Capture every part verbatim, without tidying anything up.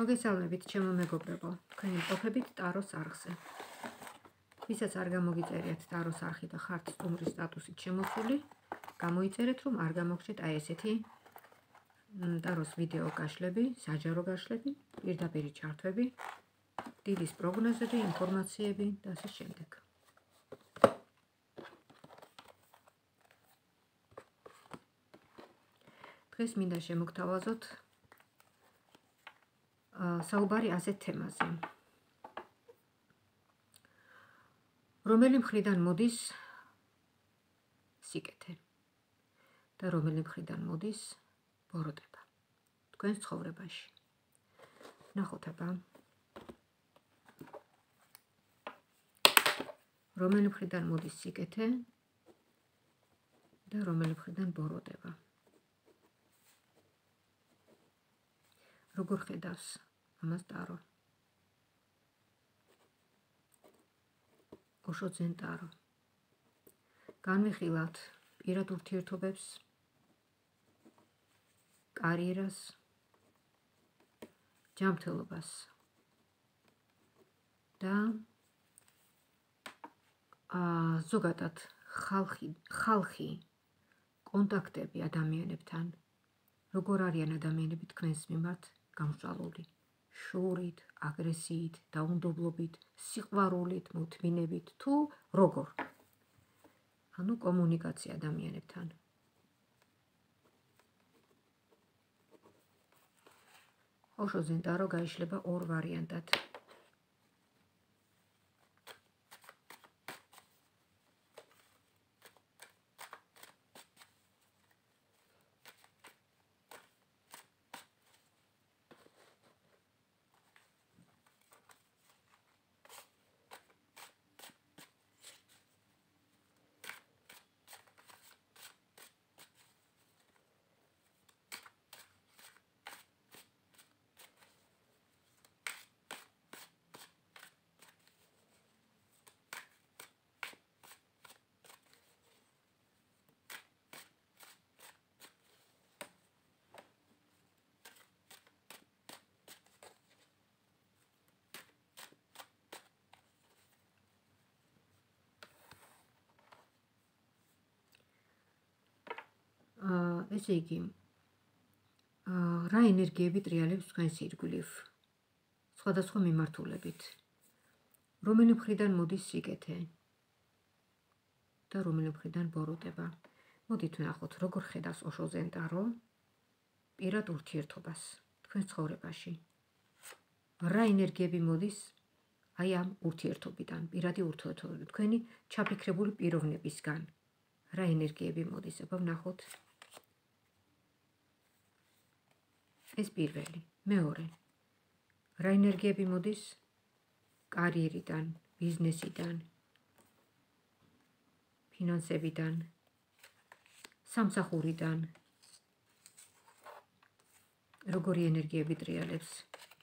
მოგესალმებით, ჩემო მეგობრებო, თქვენი მყოფებით ტაროს არხზე. ვისაც არ გამოგიწერიათ ტაროს არხი და ხართ სტუმრის სტატუსით შემოსული, გამოიწერეთ, რომ არ გამოგჩეთ აი ესეთი ტაროს ვიდეო გაშლები, საჯარო გაშლები, პირდაპირ ჩართვები, დილის პროგნოზები, ინფორმაციები და ასე შემდეგ. დღეს მინდა შემოგთავაზოთ საუბარი ასეთ თემაზე. რომელი მხრიდან მოდის სიკეთე და რომელი მხრიდან მოდის ბოროტება თქვენს ცხოვრებაში. ნახოთ აბა. რომელი მხრიდან მოდის სიკეთე და რომელი მხრიდან ბოროტება. როგორ ხედავს ამას ტარო? ოშოძენ ტარო. განვიხილავთ პირად ურთიერთობებს, კარიერას, ჯანმრთელობას და ზოგადად ხალხი, ხალხი, კონტაქტები ადამიანებთან, როგორ არიან ადამიანები თქვენს მიმართ გამსჭვალული, შურით, აგრესიით, დაუნდობლობით, სიყვარულით, მოთმინებით, თუ როგორ? ანუ კომუნიკაცია ადამიანებთან. ოშოძენ ტარო გაიშლება ორ ვარიანტად. ესე იგი, რა ენერგიები ტრიალებს თქვენს ირგვლივ, სხვადასხვა მიმართულებით, რომელი მხრიდან მოდის სიკეთე და რომელი მხრიდან ბოროტება. მოდით ვნახოთ, როგორ ხედავს ოშოძენ ტარო პირად ურთიერთობას თქვენს ცხოვრებაში. რა ენერგიები მოდის აი ამ ურთიერთობიდან, პირადი ურთიერთობიდან, თქვენი ჩაფიქრებული პიროვნებისგან. რა ენერგიები მოდის, აბა ვნახოთ. ეს პირველი, მეორე. რა ენერგიები მოდის კარიერიდან, ბიზნესიდან, ფინანსებიდან, სამსახურიდან. როგორი ენერგიები ტრიალებს.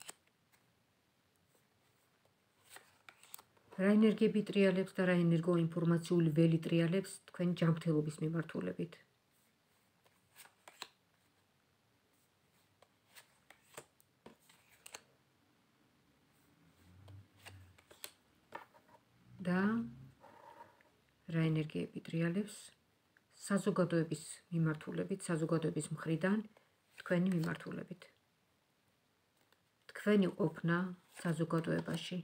რა ენერგიები ტრიალებს და რა ენერგოინფორმაციული ველი ტრიალებს თქვენი ჯანმრთელობის მიმართულებით. და რა ენერგიები ტრიალებს საზოგადოების მიმართულებით, საზოგადოების მხრიდან თქვენი მიმართულებით. თქვენი ყოფნა საზოგადოებაში.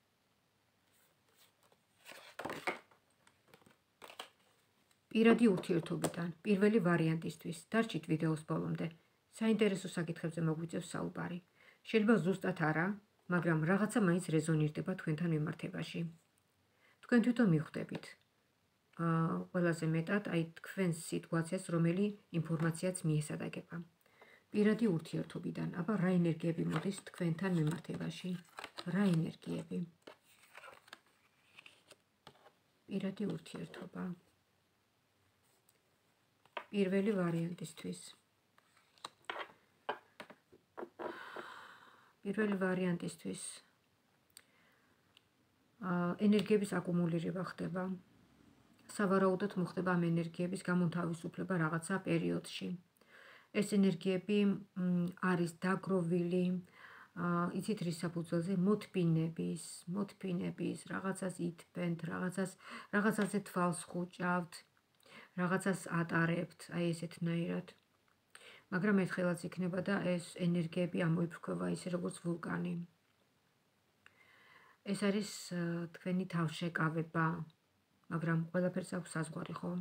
პირადი ურთიერთობიდან, პირველი ვარიანტისთვის, დარჩით ვიდეოს ბოლომდე. საინტერესო საკითხებზე მოგვიწევს საუბარი. შეიძლება ზუსტად არა, მაგრამ რაღაცა მაინც რეზონირდება თქვენთან მიმართებაში. თქვენ თვითონ მიხვდებით ყველაზე მეტად აი თქვენს სიტუაციას, რომელი ინფორმაციაც მიესადაგება. პირადი ურთიერთობიდან, აბა რა ენერგიები მოდის თქვენთან მიმართებაში? რა ენერგიები? პირადი ურთიერთობა. პირველი ვარიანტისთვის. პირველი ვარიანტისთვის ენერგიების აკუმულირება ხდება. სავარაუდოდ მოხდება ამ ენერგიების გამონთავისუფლება რაღაცა პერიოდში. ეს ენერგიები არის დაგროვილი, იცით რის საფუძველზე? მოთბინების, მოთბინების, რაღაცას ითბენთ, რაღაცას, რაღაცაზე თვალს ხუჭავთ, რაღაცას ატარებთ, აი ესეთნაირად. მაგრამ ერთხელაც იქნება და ეს ენერგიები ამოიფრქვევა ისე როგორც ვულკანი. ეს არის თქვენი თავშეკავება, მაგრამ ყველაფერს აქვს საზღვარი, ხო?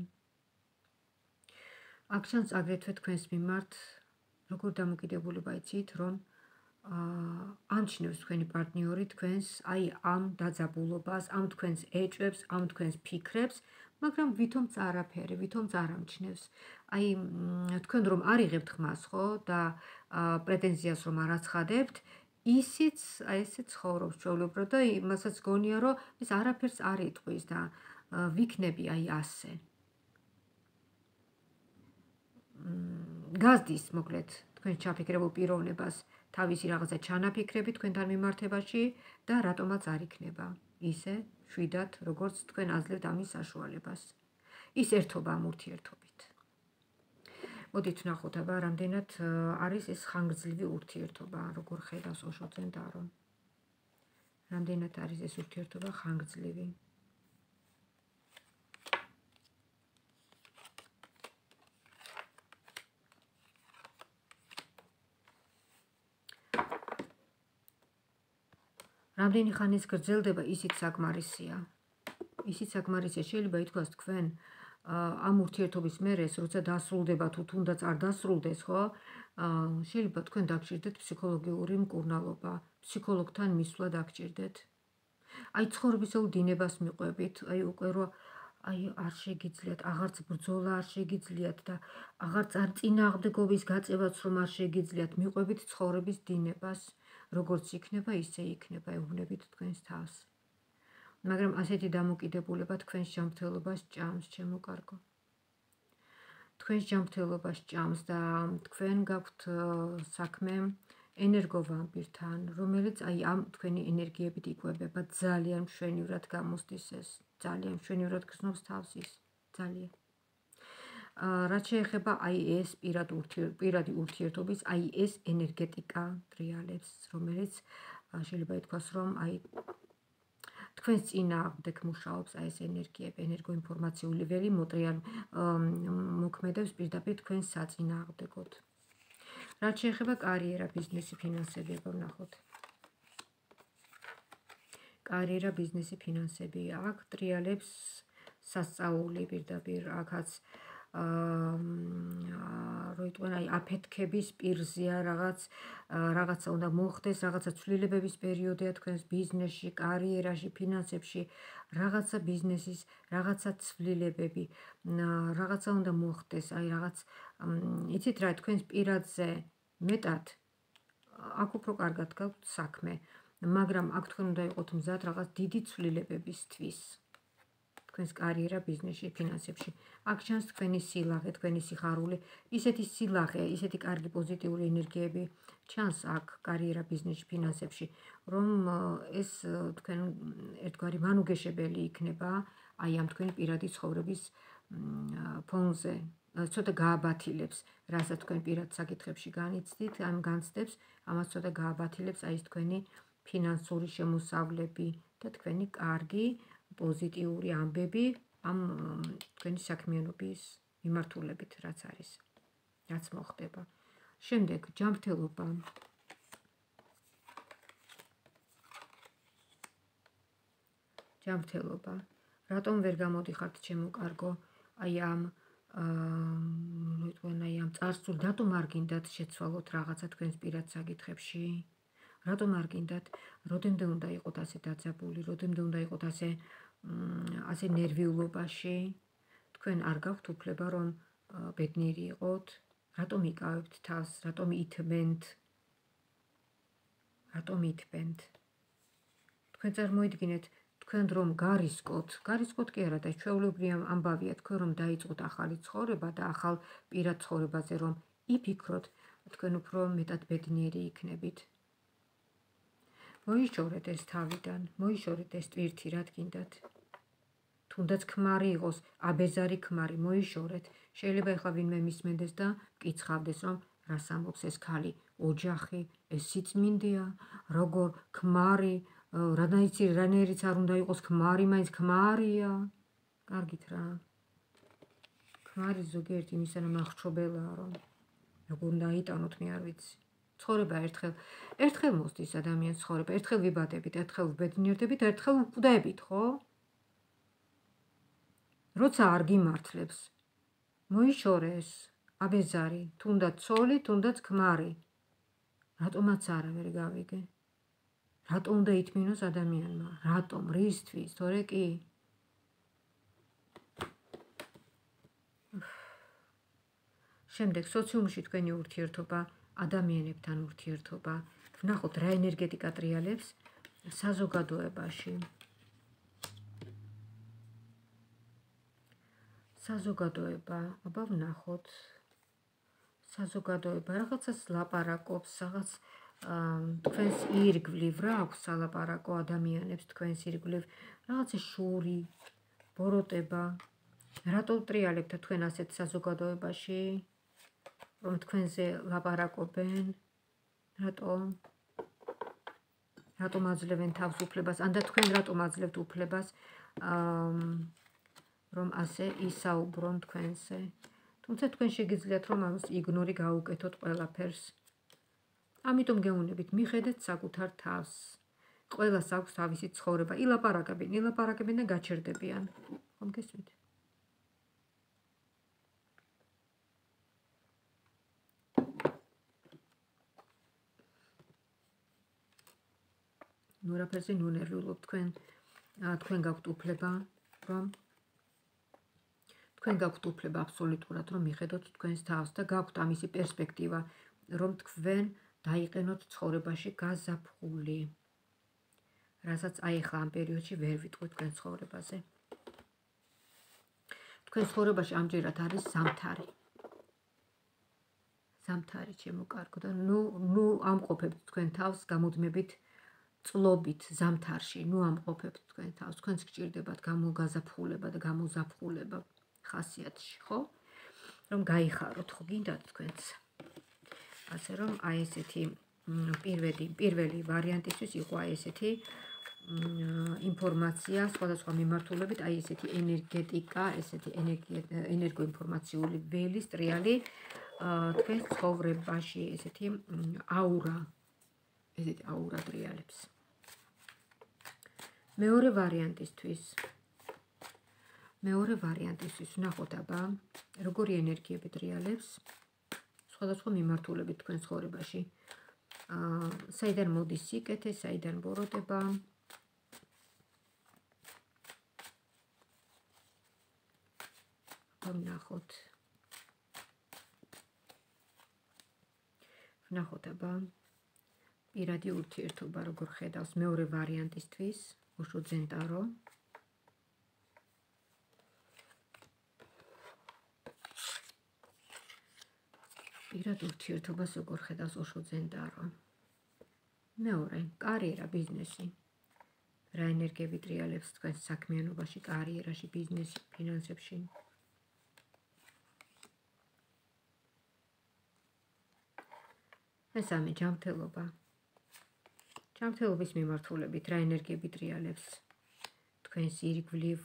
აქ ჩანს აგრეთვე თქვენს მიმართ როგორ დამოკიდებულება იცით, რომ ამჩნევს თქვენი პარტნიორი თქვენს აი ამ დაძაბულობას, ამ თქვენს ეჭვებს, ამ თქვენს ფიქრებს, მაგრამ ვითომც არაფერი, ვითომც არ ამჩნევს. აი თქვენ რომ არ იღებთ ხმას, ხო, და პრეტენზიას რომ არ აცხადებთ, ისიც აი ესე ცხოვრობს ჩვეულებრივად და იმასაც გონია, რომ ეს არაფერს არ იტყვის და ვიქნები აი ასე. გაზდის, მოკლედ, თქვენ ჩაფიქრებულ პიროვნებას თავისი რაღაცა ჩანაფიქრები თქვენთან მიმართებაში და რატომაც არ იქნება ისე შვიდად, როგორც თქვენ აძლევთ ამის საშუალებას. ის ერთობა ამ ურთიერთობით. მოდით ვნახოთ, აბა რამდენად არის ეს ხანგრძლივი ურთიერთობა, როგორ ხედავს ოშო წენდარო. რამდენად არის ეს ურთიერთობა ხანგრძლივი. რამდენი ხანის გრძელდება, ისიც საკმარისია. ისიც საკმარისია, შეიძლება ითქვას თქვენ ამ ურთიერთობის მერე, როცა დასრულდება თუ თუნდაც არ დასრულდეს, ხო? შეიძლება თქვენ დაგჭირდეთ ფსიქოლოგიური მკურნალობა, ფსიქოლოგთან მისვლა დაგჭირდეთ. აი ცხოვრებისეულ დინებას მიყვებით, აი უკვე რომ აი არ შეგიძლიათ, აღარც ბრძოლა არ შეგიძლიათ და აღარც არ წინააღმდეგობის გაწევაც რომ არ შეგიძლიათ, მიყვებით ცხოვრების დინებას. როგორც იქნება, ისე იქნება, ეუბნებით თქვენს თავს. მაგრამ ასეთი დამოკიდებულება თქვენს ჯანმრთელობას ჭამს, ჩემო კარგო. თქვენს ჯანმრთელობას ჭამს და თქვენ გაქვთ საქმე ენერგოვამპირთან, რომელიც აი ამ თქვენი ენერგიებით იკვებება, ძალიან მშვენივრად გამოსდის ეს, ძალიან მშვენივრად გრძნობს თავს ის, ძალიან. რაც შეეხება აი ეს პირადი ურთიერთობის, აი ეს ენერგეტიკა ტრიალებს, რომელიც შეიძლება ითქვას, რომ აი თქვენს წინააღმდეგ მუშაობს აი ეს ენერგიები, ენერგოინფორმაციული ველი მოქმედებს პირდაპირ თქვენს საწინააღმდეგოდ. რაც შეეხება კარიერა, ბიზნესი, ფინანსები, აბა ვნახოთ. კარიერა, ბიზნესი, ფინანსები, აქ ტრიალებს სასწაული პირდაპირ, აქაც როიტყვენ აი აფეთქების პირზეა რაღაც რაღაცა უნდა მოხდეს, რაღაცა ცვლილებების პერიოდია თქვენს ბიზნესში, კარიერაში, ფინანსებში, რაღაცა ბიზნესის, რაღაცა ცვლილებები, რაღაცა უნდა მოხდეს, აი რაღაც იცით რა, თქვენს პირადზე მეტად აქ უფრო კარგად გაქვთ საქმე, მაგრამ აქ თქვენ უნდა იყოთ მზად რაღაც დიდი ცვლილებებისთვის. თქვენს კარიერა, ბიზნესში, ფინანსებში. აქ ჩანს თქვენი სილაღე, თქვენი სიხარული, ისეთი სილაღე, ისეთი კარგი პოზიტიური ენერგიები ჩანს აქ კარიერა, ბიზნესში, ფინანსებში, რომ ეს თქვენ ერთგვარი მანუგეშებელი იქნება აი ამ თქვენი პირადი ცხოვრების ფონზე. ცოტა გააბათილებს, რასაც თქვენ პირად საკითხებში განიცდით, ამ განცდებს, ამას ცოტა გააბათილებს აი ეს თქვენი ფინანსური შემოსავლები და თქვენი კარგი პოზიტიური ამბები ამ თქვენი საქმიანობის მიმართულებით, რაც არის, რაც მოხდება. შემდეგ ჯანმრთელობა. ჯანმრთელობა. რატომ ვერ გამოდიხართ, ჩემო კარგო, აი ამ როიტყვენ აი ამ წარსულ, რატომ არ გინდათ შეცვალოთ რაღაცა თქვენს პირად საკითხებში? რატომ არ გინდათ? როდემდე უნდა იყოთ ასე დაძაბული, როდემდე უნდა იყოთ ასე ასე ნერვიულობაში? თქვენ არ გაქვთ უფლება რომ ბედნიერი იყოთ? რატომ იკავებთ თავს? რატომ ითმენთ? რატომ ითმენთ? თქვენ წარმოიდგინეთ, თქვენ რომ გარისკოთ, გარისკოთ კი არა და ჩვეულებრივი ამბავია, თქვენ რომ დაიწყოთ ახალი ცხოვრება და ახალ პირად ცხოვრებაზე რომ იფიქროთ, თქვენ უფრო მეტად ბედნიერი იქნებით. მოიშორეთ ეს თავიდან, მოიშორეთ ეს ტვირთი, რა გინდათ? თუნდაც ქმარი იყოს, აბეზარი ქმარი, მოიშორეთ. შეიძლება ახლა ვინმე მისმენდეს და მკიცხავდეს, რომ რას ამბობს ეს ქალი, ოჯახი, ეს სიწმინდეა, როგორ ქმარი, რანაიცი რანაირიც არ უნდა იყოს ქმარი, მაინც ქმარია. კარგით რა. ქმარი ზოგიერთი იმისანა მახრჩობელაა, რომ როგორ უნდა აიტანოთ, მე არ ვიცი. ცხოვრება ერთხელ ერთხელ მოსდის ადამიანს ცხოვრება, ერთხელ ვიბადებით, ერთხელ ვბედნიერდებით, ერთხელ ვკვდებით, ხო? როცა არ გიმართლებს, მოიშორეს, აბეზარი, თუნდაც ცოლი, თუნდაც ქმარი. რატომაც არა ვერ გავიგე? რატომ უნდა ითმინოს ადამიანმა? რატომ? რისთვის? თორე კი? შემდეგ სოციუმში თქვენი ურთიერთობა, ადამიანებთან ურთიერთობა, ვნახოთ რა ენერგეტიკა ტრიალებს საზოგადოებაში. საზოგადოება, აბა ვნახოთ. საზოგადოება რაღაცას ლაპარაკობს, რაღაც თქვენს ირგვლივ რა აქვს სალაპარაკო ადამიანებს თქვენს ირგვლივ, რაღაცა შური, ბოროტება. რატო ტრიალებთ თქვენ ასეთ საზოგადოებაში? რომ თქვენზე ლაპარაკობენ? რატომ? რატომ აძლევენ თავს უფლებას? ანდა თქვენ რატომ აძლევთ უფლებას რომ ასე ისაუბრონ თქვენზე? თუმცა თქვენ შეგიძლიათ რომ ამას იგნორი გაუკეთოთ ყველაფერს. ამიტომ გეუბნებით, მიხედეთ საკუთარ თავს. ყველას აქვს თავისი ცხოვრება. ილაპარაკებენ, ილაპარაკებენ და გაჩერდებიან. ხომ გესმით? ნუ რაფერზე ნუ ნერვიულობთ თქვენ. თქვენ გაქვთ უფლება, რომ თქვენ გაქვთ უფლება აბსოლუტურად რომ მიხედოთ თქვენს თავს და გაქვთ ამისი პერსპექტივა, რომ თქვენ დაიყენოთ ცხოვრებაში გაზაფხული. რასაც აი ახლა ამ პერიოდში ვერ ვიტყვით თქვენ ცხოვრებაზე. თქვენ ცხოვრებაში ამჯერად არის ზამთარი. ზამთარი ჩემო კარგო და ნუ ნუ ამყოფებთ თქვენ თავს გამუდმებით წლობით ზამთარში, ნუ ამყოფებთ თქვენ თავს, თქვენს გჭირდებათ გამოგაზაფხულება და გამოზაფხულება ხასიათში, ხო? რომ გაიხაროთ, ხო გინდათ თქვენც. ასე რომ აი ესეთი პირველი პირველი ვარიანტისთვის იყო აი ესეთი ინფორმაცია სხვადასხვა მიმართულებით, აი ესეთი ენერგეტიკა, ესეთი ენერგოინფორმაციული ველი, სტრიალი თქვენს ცხოვრებაში, ესეთი აურა, ესეთი აურა ტრიალებს. მეორე ვარიანტისთვის მეორე ვარიანტისთვის ვნახოთ აბა, როგორი ენერგიები ტრიალებს სხვადასხვა მიმართულებით თქვენ ცხოვრებაში. საიდან მოდის სიკეთე, საიდან ბოროტება. ვნახოთ. ვნახოთ აბა, პირადი ურთიერთობა როგორ ხედავს მეორე ვარიანტისთვის, ოშო ძენტარო. პირად ურთიერთობას როგორ ხედავს ოშო ძენტარო. მეორე, კარიერა, ბიზნესი. რა ენერგიები ტრიალებს თქვენს საქმიანობაში, კარიერაში, ბიზნესში, ფინანსებში. მესამე, ჯანმრთელობა. ჯანმრთელობის მიმართულებით რა ენერგიები ტრიალებს თქვენს ირგვლივ,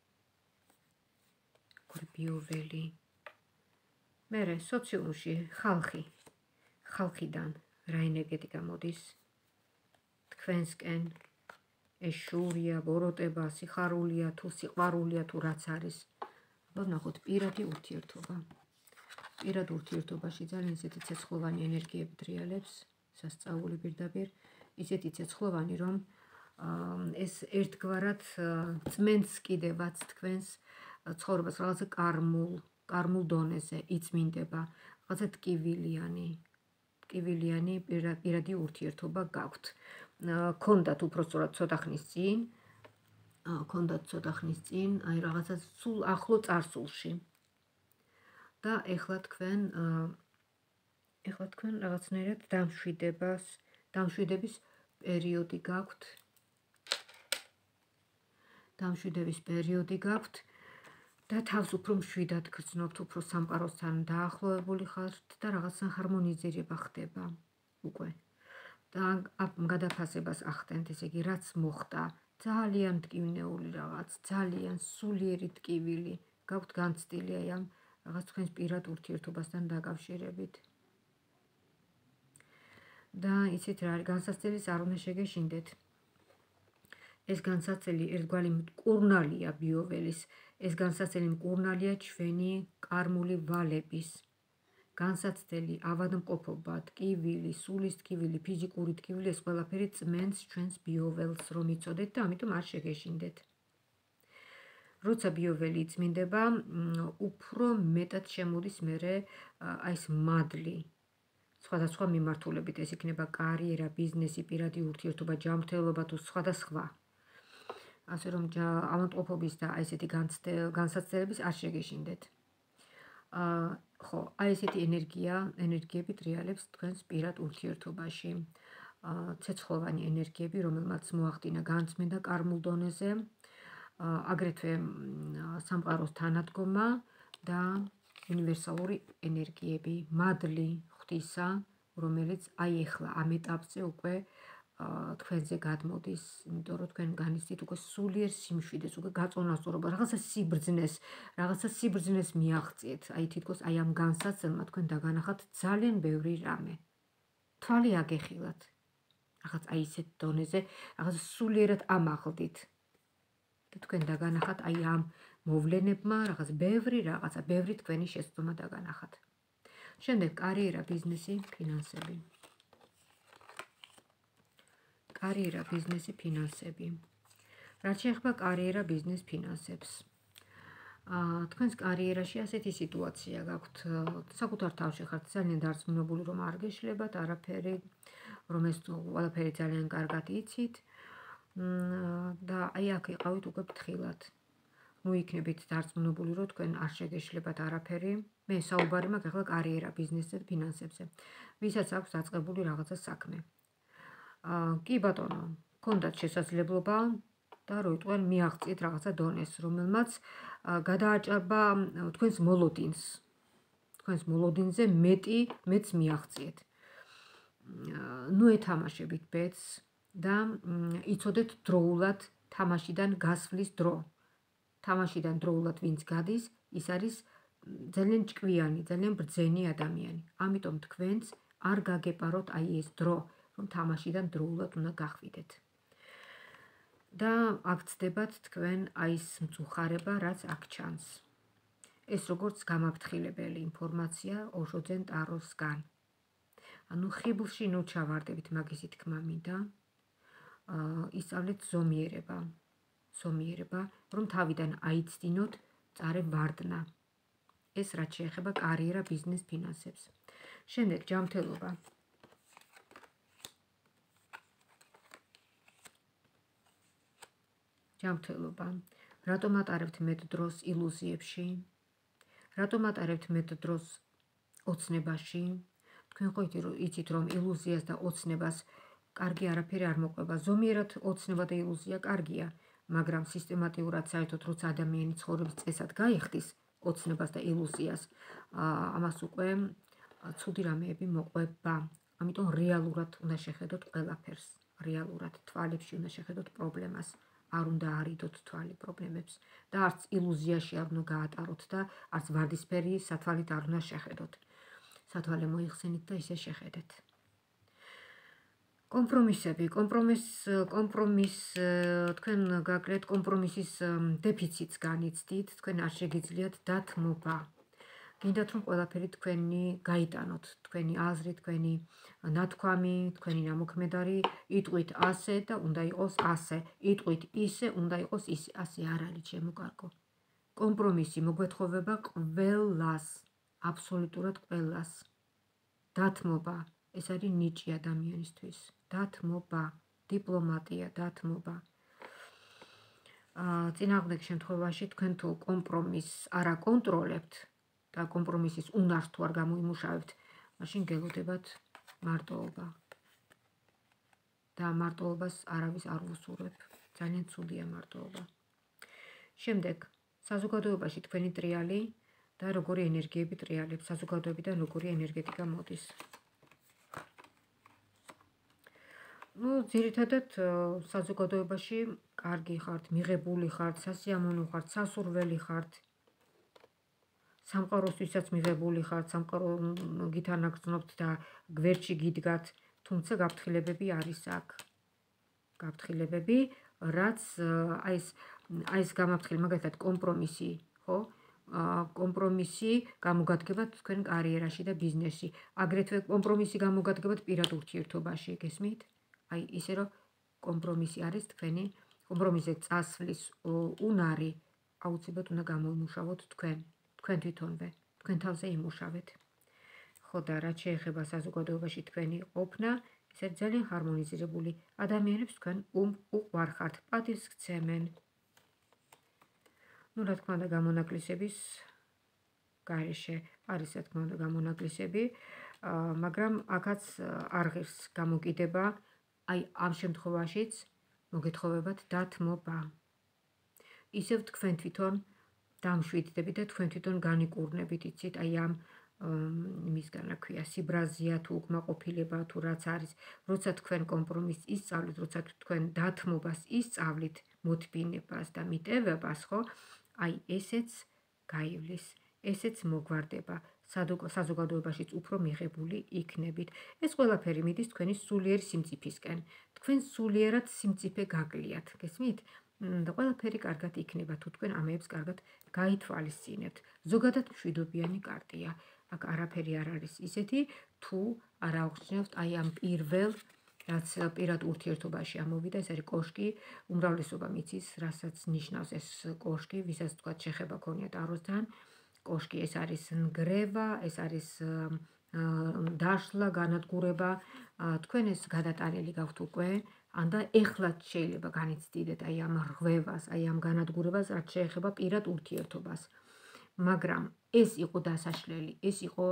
გორბიოველი. მერე, სოციუმში, ხალხი. ხალხიდან რა ენერგეტიკა მოდის თქვენსკენ? ეს შურია, ბოროტება, სიხარულია, თუ სიყვარულია, თუ რაც არის. აბა ვნახოთ პირადი ურთიერთობა. პირად ურთიერთობაში ძალიან ისეთი ცეცხლოვანი ენერგიები ტრიალებს, სასწაული პირდაპირ, ისეთი ცეცხლოვანი, რომ ეს ერთგვარად წმენს კიდევაც თქვენს ცხოვრებას რაღაცა კარმულ, კარმულ დონეზე იწმინდება, რაღაცა ტკივილიანი, ტკივილიანი პირადი ურთიერთობა გაქვთ. ქონდათ უпроსწორად ცოტა ხნის წინ, ქონდათ ცოტა ხნის წინ, აი რაღაცა სულ ახლო წარსულში. და ეხლა თქვენ ეხლა თქვენ რაღაცნაირად დამშვიდებას, დამშვიდების პერიოდი გაქვთ. დამშვიდების პერიოდი გაქვთ. და თავს უფრო მშვიდად გრძნობთ, უფრო სამყაროსთან დაახლოებული ხართ და რაღაცა ჰარმონიზირება ხდება უკვე. და გადაფასებას ახდენთ, ესე იგი, რაც მოხდა, ძალიან მტკივნეული რაღაც, ძალიან სულიერი ტკივილი, გაქვთ განცდილი აი ამ რაღაც თქვენს პირად ურთიერთობასთან დაკავშირებით. და იცით რა არის, განსაცდელის არ უნდა შეგეშინდეთ. ეს განსაცდელი ერთგვარი მკურნალია ბიოველის, ეს განსაცდელი მკურნალია ჩვენი კარმული ვალების. განსაცდელი, ავადმყოფობა, ტკივილი, სულის ტკივილი, ფიზიკური ტკივილი, ეს ყველაფერი წმენს ჩვენს ბიოველს, რომ იცოდეთ და ამიტომ არ შეგეშინდეთ. როცა ბიოველი იწმინდება, უფრო მეტად შემოდის მერე აი ეს მადლი. სხვადასხვა მიმართულებით, ეს იქნება კარიერა, ბიზნესი, პირადი ურთიერთობა, ჯანმრთელობა თუ სხვა და სხვა. ასე რომ ავადმყოფობის და აი ესეთი განსაცდელების არ შეგეშინდეთ. ხო, აი ესეთი ენერგია, ენერგიები ტრიალებს თქვენს პირად ურთიერთობაში. ცეცხლოვანი ენერგიები, რომელმაც მოახდინა განწმენდა კარმულ დონეზე, აგრეთვე სამყაროს თანადგომა და უნივერსალური ენერგიები, მადლი ღვთისა, რომელიც აი ეხლა ამ ეტაპზე უკვე თქვენზე გადმოდის, იმიტომ რომ თქვენ განიცდით უკვე სულიერ სიმშვიდეს, უკვე გაწონასწორობა, რაღაცა სიბრძნეს, რაღაცა სიბრძნეს მიაღწიეთ. აი თითქოს აი ამ განსაცდელმა თქვენ დაგანახათ ძალიან ბევრი რამე. თვალი აგეხილათ. რაღაც აი ისეთ დონეზე, რაღაც სულიერად ამაღლდით. და თქვენ დაგანახათ აი ამ მოვლენებმა რაღაც ბევრი რაღაცა, ბევრი თქვენი შეცდომა დაგანახათ. შემდეგ კარიერა, ბიზნესი, ფინანსები. კარიერა, ბიზნესი, ფინანსები. რაც შეეხება კარიერა, ბიზნეს, ფინანსებს. თქვენს კარიერაში ასეთი სიტუაცია გაქვთ, საკუთარ თავში ხართ ძალიან დარწმუნებული, რომ არ გეშლებათ არაფერი, რომ ეს ყველაფერი ძალიან კარგად იცით და აი აქ იყავით უკვე ფრთხილად. ნუ იქნებით დარწმუნებული, რომ თქვენ არ შეგეშლებათ არაფერი. მე საუბარი მაქვს ახლა კარიერა, ბიზნესზე და ფინანსებზე. ვისაც აქვს დაწყებული რაღაცა საქმე. კი ბატონო, გქონდათ შესაძლებლობა და რო იტყვენ მიაღწიეთ რაღაცა დონეს, რომელმაც გადააჭარბა თქვენს მოლოდინს. თქვენს მოლოდინზე მეტი მეც მიაღწიეთ. ნუ ეთამაშებით ბედს და იცოდეთ დროულად თამაშიდან გასვლის დრო. თამაშიდან დროულად ვინც გადის, ის არის ძალიან ჭკვიანი, ძალიან ბრძენი ადამიანი. ამიტომ თქვენც არ გაგეპაროთ აი ეს დრო, რომ თამაშიდან დროულად უნდა გახვიდეთ. და აქცდებათ თქვენ აი ეს მწუხარება, რაც აქ ჩანს. ეს როგორც გამაფრთხილებელი ინფორმაცია ოშოძენ ტაროსგან. ანუ ხიბლში ნუ ჩავარდებით, მაგისი თქმა მინდა. ისწავლეთ ზომიერება. ზომიერება, რომ თავიდან აიცდინოთ წარე ვარდნა. ეს რაც შეეხება კარიერა, ბიზნეს, ფინანსებს. შემდეგ ჯანმრთელობა. ჯანმრთელობა. რატომ ატარებთ მეტ დროს ილუზიებში? რატომ ატარებთ მეტ დროს ოცნებაში? თქვენ ხო იცით, რომ ილუზიას და ოცნებას კარგი არაფერი არ მოყვება. ზომიერად ოცნება და ილუზია კარგია, მაგრამ სისტემატიურად საერთოდ როცა ადამიანი ცხოვრების წესად გაიხდის ოცნებას და ილუზიას, ამას უკვე ცუდი რამეები მოყვება. ამიტომ რეალურად უნდა შეხედოთ ყველაფერს. რეალურად თვალებში უნდა შეხედოთ პრობლემას. არ უნდა არიდოთ თვალი პრობლემებს და არც ილუზიაში არ უნდა გაატაროთ და არც ვარდისფერი სათვალით არ უნდა შეხედოთ. სათვალე მოიხსენით და ისე შეხედეთ. კომპრომისები, კომპრომის, კომპრომის, თქვენ გაკრეთ კომპრომისის დეფიციტს განიცდით, თქვენ არ შეგიძლიათ დათმობა. გინდათ რომ ყველაფერი თქვენი გაიტანოთ, თქვენი აზრი, თქვენი ნათქვამი, თქვენი ნამოქმედარი, იტყვით ასე და უნდა იყოს ასე, იტყვით ისე, უნდა იყოს ისე, ასე არ არის ჩემო კარგო. კომპრომისი მოგვეთხოვება ყველას, აბსოლუტურად ყველას. დათმობა, ეს არის ნიჭი ადამიანისთვის. დათმობა, დიპლომატია, დათმობა. წინააღმდეგ შემთხვევაში თქვენ თუ კომპრომისს არ აკონტროლებთ და კომპრომისის უნარს თუ არ გამოიმუშავებთ, მაშინ გელოდებათ მარტოობა. და მარტოობას არავის არ უსურვებ. ძალიან ცუდია მარტოობა. შემდეგ, საზოგადოებაში თქვენი ტრიალი და როგორი ენერგიები ტრიალებს, საზოგადოებიდან როგორი ენერგეტიკა მოდის. ну, ძირითადად საზოგადოებაში კარგი ხართ, მიღებული ხართ, სასიამოვნო ხართ, სასურველი ხართ. სამყაროსთვისაც მიღებული ხართ, სამყარო გითანაგრძნობთ და გვერდში გიდგათ, თუმცა გაფრთხილებები არის აქ. გაფრთხილებები, რაც აი ეს აი ეს გამაფრთხილება, მაგალითად კომპრომისი, ხო? კომპრომისი გამოგადგებათ თქვენ კარიერაში და ბიზნესში. აგრეთვე კომპრომისი გამოგადგებათ პირად ურთიერთობაში, გესმით? აი ისე რომ კომპრომისი არის თქვენი, კომპრომისზე წასვლის უნარი აუცილებლად უნდა გამოიმუშავოთ თქვენ, თქვენ თვითონვე, თქვენ თავზე იმუშავეთ. ხო და რაც შეეხება საზოგადოებაში თქვენი ყოფნა, ეს არის ძალიან ჰარმონიზირებული. ადამიანებს თქვენ უყვარხართ, პატივს გცემენ. ну, რა თქმა უნდა, გამონაკლისების გარეშე არის რა თქმა უნდა გამონაკლისები, მაგრამ აქაც არ ღირს გამოკიდება, აი ამ შემთხვევაშიც მოგეთხოვებათ დათმობა. ისევ თქვენ თვითონ დამშვიდდებით და თქვენ თვითონ განიკურნებით, იცით, აი ამ იმისგან რა ქვია, სიბრაზეა თუ უკმაყოფილება თუ რაც არის, როცა თქვენ კომპრომისს ისწავლით, როცა თქვენ დათმობას ისწავლით, მოთბინებას და მიტევებას, ხო? აი ესეც გაივლის, ესეც მოგვარდება, საზოგადოებაშიც უფრო მიღებული იქნებით. ეს ყველაფერი მიდის თქვენი სულიერი სიმწიფისკენ. თქვენ სულიერად სიმწიფე გაგლიათ, გესმით? და ყველაფერი კარგად იქნება, თუ თქვენ ამებს კარგად გაითვალისწინებთ. ზოგადად მშვიდობიანი კარტია. აქ არაფერი არ არის ისეთი, თუ არ აღნიშნავთ აი ამ პირველ, რაც პირად ურთიერთობაში ამოვიდა, ეს არის კოშკი, უმრავლესობა მიცის, რასაც ნიშნავს ეს კოშკი, ვისაც თქვა შეხება ქონიათ აროსთან. კოშკი ეს არის ნგრევა, ეს არის დაშლა, განადგურება, თქვენ ეს გადატანილი გაქვთ უკვე, ანდა ეხლაც შეიძლება განიცდიდეთ აი ამ რღვევას, აი ამ განადგურებას, რაც შეეხება პირად ურთიერთობას. მაგრამ ეს იყო დასაშლელი, ეს იყო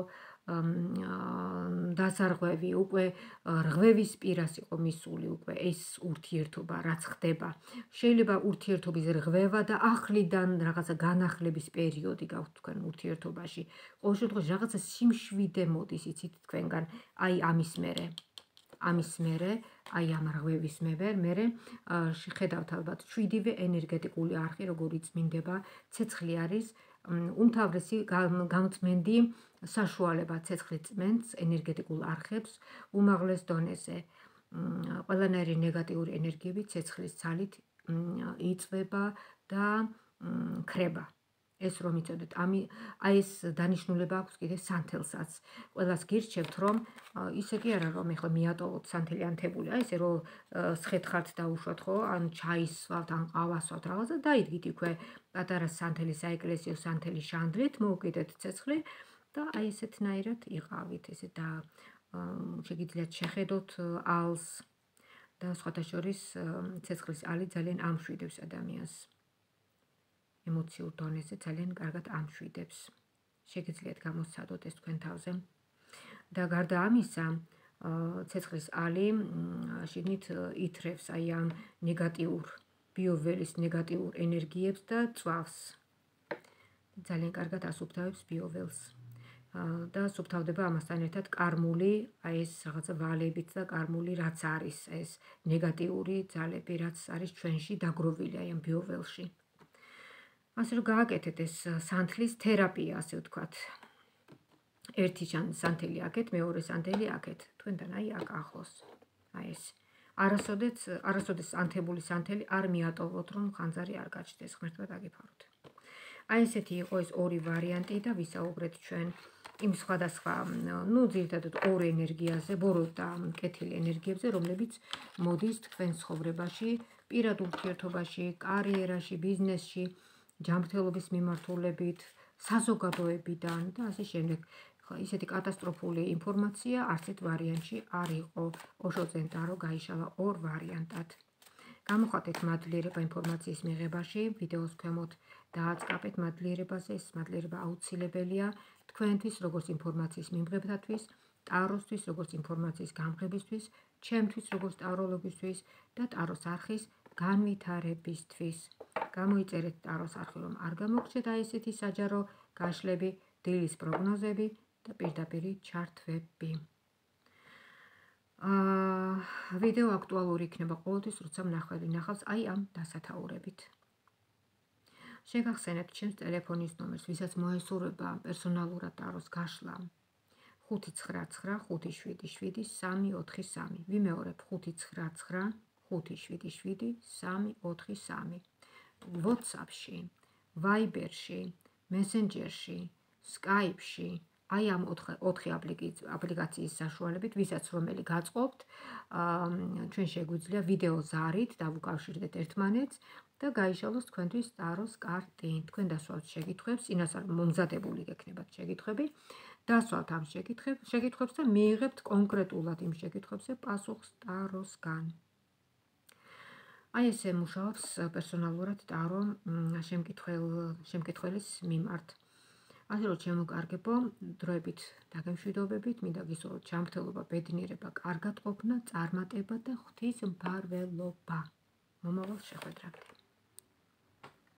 დასარღვევი, უკვე რღვევის პირას იყო მისული უკვე ეს ურთიერთობა, რაც ხდება. შეიძლება ურთიერთობის რღვევა და ახლიდან რაღაცა განახლების პერიოდი გაქვთ თქვენ ურთიერთობაში. ყოველ შემთხვევაში რაღაცა სიმშვიდე მოდის, იცით, თქვენგან, აი ამის მერე. ამის მერე, აი ამ რღვევის მერე, ხედავთ ალბათ შვიდივე ენერგეტიკული არხი, როგორი წმინდება, ცეცხლი არის უმთავრესი გამწმენდი საშუალება ცეცხლი წმენდს ენერგეტიკულ არხებს უმაღლეს დონეზე. ყველანაირი ნეგატიური ენერგიები ცეცხლის ცალით იწვება და ქრება. ეს რომ იცოდეთ, აი ეს დანიშნულება აქვს კიდე სანთელსაც. ყველას გირჩევთ, რომ ისე კი არა, რომ ეხლა მიატოვოთ სანთელი ან თებული, აი ესე რომ სხეთხართ დაუშვათ, ხო, ან ჩაისვავთ, ან ყავასვავთ რაღაცა, დაიდგით იქვე პატარა სანთელი, საეკლესიო სანთელი შანდრით, მოუკიდეთ ცეცხლი და აი ესეთნაირად იყავით, ესე და შეგიძლიათ შეხედოთ ალს და სხვათა შორის ცეცხლის ალი ძალიან ამშვიდებს ადამიანს. ემოციურ დონეზე ძალიან კარგად ამშვიდებს. შეგიძლიათ გამოსცადოთ ეს თქვენ თავზე. და გარდა ამისა, ცეცხლის ალი შიგნით ითრევს აი ამ ნეგატიურ ბიოველის ნეგატიურ ენერგიებს და წვავს. ძალიან კარგად ასუფთავებს ბიოველს. და სუფთავდება ამასთან ერთად კარმული, აი ეს რაღაცა ვალებით და კარმული რაც არის, ეს ნეგატიური ძალები, რაც არის ჩვენში დაგროვილი აი ამ ბიოველში. ასე რომ გააკეთეთ ეს სანთლის თერაპია, ასე ვთქვათ. ერთი სანთელი აქეთ, მეორე სანთელი აქეთ, თქვენთან აი აქ ახლოს. აი ეს. არასოდეს, არასოდეს ანთებული სანთელი არ მიატოვოთ, რომ ხანძარი არ გაჩნდეს, ღმერთმა დაგიფაროთ. აი ესეთი იყო ეს ორი ვარიანტი და ვისაუბრეთ ჩვენ იმ სხვადასხვა, ну, ძირითადად ორ ენერგიაზე, ბოროტ და კეთილ ენერგიებზე, რომლებიც მოდის თქვენ ცხოვრებაში, პირად ურთიერთობაში, კარიერაში, ბიზნესში, ჯანმრთელობის მიმართულებით, საზოგადოებიდან და ასე შემდეგ. ისეთი კატასტროფული ინფორმაცია არც ერთ ვარიანტში არ იყო. ოშო ზენტარო გაიშალა ორ ვარიანტად. გამოხატეთ მადლიერება ინფორმაციის მიღებაში, ვიდეოს ქვემოთ დააწყაპეთ მადლიერებაზე, ეს მადლიერება აუცილებელია თქვენთვის, როგორც ინფორმაციის მიმღებთათვის, ტაროსთვის, როგორც ინფორმაციის გამღებისთვის, ჩემთვის, როგორც ტაროლოგისთვის და ტაროს არხის განვითარებისთვის. გამოიწერეთ ტაროს არხი, რომ არ გამოგრჩეთ აი ესეთი საჯარო გაშლები, დილის პროგნოზები და პირდაპირი ჩართვები. აა ვიდეო აქტუალური იქნება ყოველთვის, როცა მნახველი ნახავს აი ამ დასათაურებით. შეგახსენებთ ჩემს ტელეფონის ნომერს, ვისაც მოესურვება პერსონალურად ტაროს გაშლა. ხუთი ცხრა ცხრა ხუთი შვიდი შვიდი სამი ოთხი სამი. ვიმეორებ ხუთი ცხრა ცხრა ხუთი შვიდი შვიდი სამი ოთხი სამი. WhatsApp-ში, Viber-ში, Messenger-ში, Skype-ში, აი ამ ოთხი აპლიკაციის საშუალებით, ვისაც რომელი გაწყობთ, ჩვენ შეგვიძლია ვიდეო ზარით დავუკავშირდეთ ერთმანეთს და გაიშალოს თქვენთვის ტაროს კარტი. თქვენ დასვავთ შეკითხვებს, წინასწარ მომზადებული გექნებათ შეკითხვები. დასვავთ ამ შეკითხვებს და მიიღებთ კონკრეტულად იმ შეკითხვებზე პასუხს ტაროსგან. აი ესე მუშაობს პერსონალურად ტარო შემკითხველის მიმართ. ასე რომ შემოგარგებო, დროებით დაგემშვიდობებით, მინდა გისურვოთ ჯანმრთელობა, ბედნიერება, კარგად ყოფნა, წარმატება და ღვთის მფარველობა. მომავალ შეხვედრამდე.